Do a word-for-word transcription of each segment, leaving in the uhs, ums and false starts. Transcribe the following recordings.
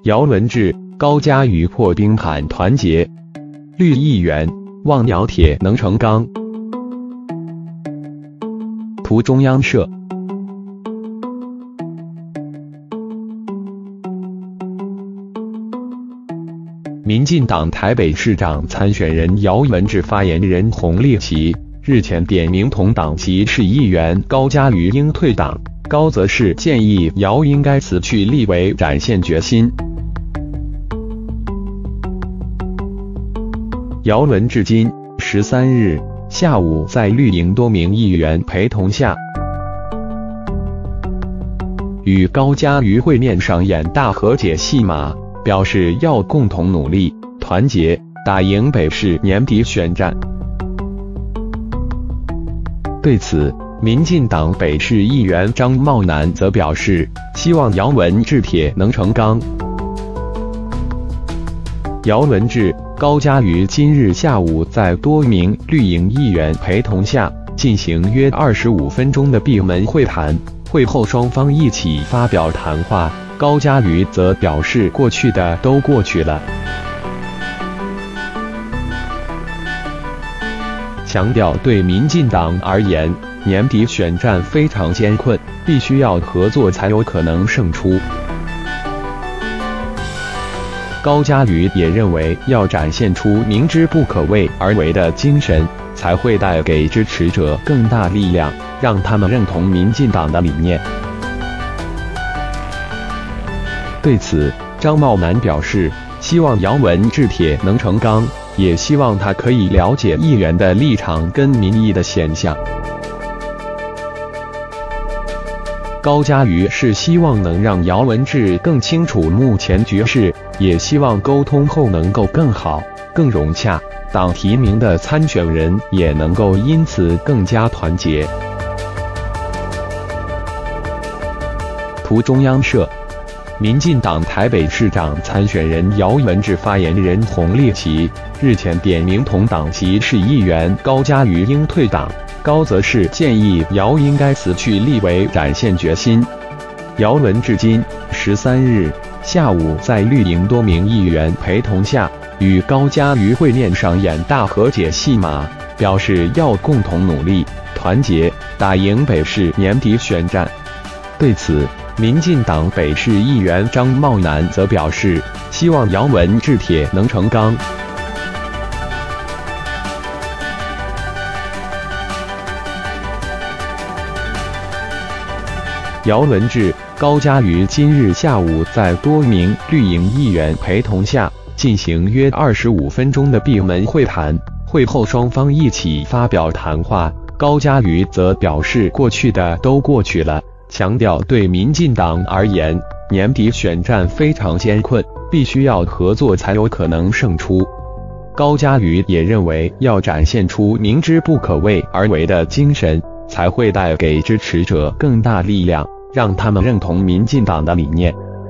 姚文智、高嘉瑜破冰喊团结，绿议员望姚铁能成钢。图中央社。民进党台北市长参选人姚文智发言人洪立奇日前点名同党籍市议员高嘉瑜应退党，高则是建议姚应该辞去立委，展现决心。姚文智今十三日下午在绿营多名议员陪同下，与高嘉瑜会面上演大和解戏码，表示要共同努力、团结，打赢北市年底选战。对此，民进党北市议员张茂南则表示，希望姚文智铁能成钢。姚文智、高嘉瑜今日下午在多名绿营议员陪同下进行约二十五分钟的闭门会谈，会后双方一起发表谈话。高嘉瑜则表示，过去的都过去了，强调对民进党而言，年底选战非常艰困，必须要合作才有可能胜出。高嘉瑜也认为，要展现出明知不可为而为的精神，才会带给支持者更大力量，让他们认同民进党的理念。对此，张茂南表示，希望姚文智铁能成钢，也希望他可以了解议员的立场跟民意的现象。高嘉瑜是希望能让姚文智更清楚目前局势，也希望沟通后能够更好、更融洽，党提名的参选人也能够因此更加团结。图中央社。民进党台北市长参选人姚文智发言人洪立奇日前点名同党籍市议员高嘉瑜应退党，高则是建议姚应该辞去立委，展现决心。姚文智今十三日下午在绿营多名议员陪同下，与高嘉瑜会面上演大和解戏码，表示要共同努力、团结，打赢北市年底选战。对此，民进党北市议员张茂南则表示，希望姚文智铁能成钢。姚文智、高嘉瑜今日下午在多名绿营议员陪同下进行约二十五分钟的闭门会谈，会后双方一起发表谈话。高嘉瑜则表示，过去的都过去了，强调对民进党而言，年底选战非常艰困，必须要合作才有可能胜出。高嘉瑜也认为，要展现出明知不可为而为的精神，才会带给支持者更大力量，让他们认同民进党的理念。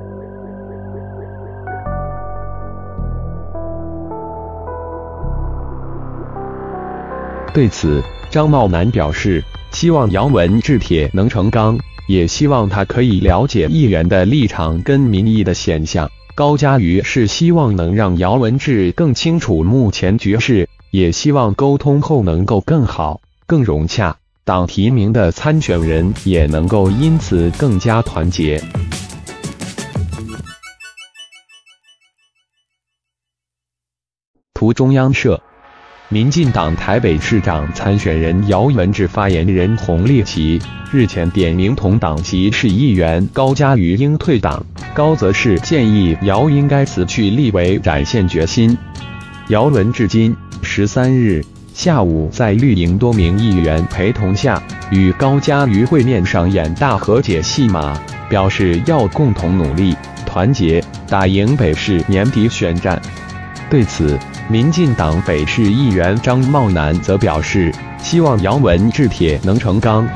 对此，张茂南表示，希望姚文智铁能成钢，也希望他可以了解议员的立场跟民意的现象。高嘉瑜是希望能让姚文智更清楚目前局势，也希望沟通后能够更好、更融洽，党提名的参选人也能够因此更加团结。图中央社。民进党台北市长参选人姚文智发言人洪立奇日前点名同党籍市议员高嘉瑜应退党，高则是建议姚应该辞去立委，展现决心。姚文智今十三日下午在绿营多名议员陪同下，与高嘉瑜会面上演大和解戏码，表示要共同努力、团结，打赢北市年底选战。对此，民进党北市议员张茂南则表示，希望姚文智铁能成钢。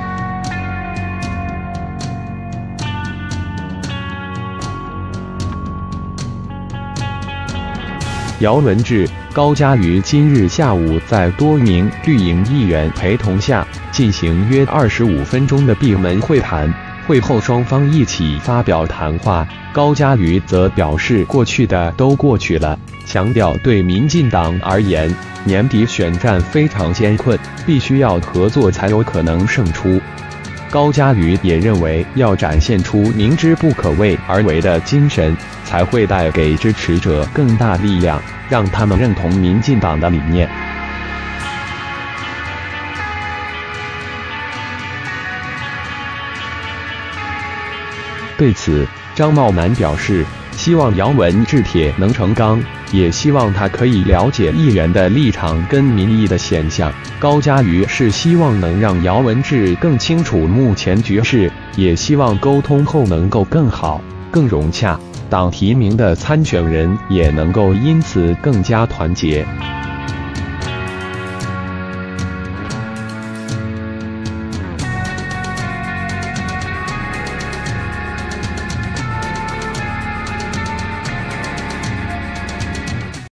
姚文智、高嘉瑜今日下午在多名绿营议员陪同下进行约二十五分钟的闭门会谈， 会后双方一起发表谈话，高嘉瑜则表示过去的都过去了，强调对民进党而言，年底选战非常艰困，必须要合作才有可能胜出。高嘉瑜也认为，要展现出明知不可为而为的精神，才会带给支持者更大力量，让他们认同民进党的理念。对此，张茂南表示，希望姚文智铁能成钢，也希望他可以了解议员的立场跟民意的现象。高嘉瑜是希望能让姚文智更清楚目前局势，也希望沟通后能够更好、更融洽，党提名的参选人也能够因此更加团结。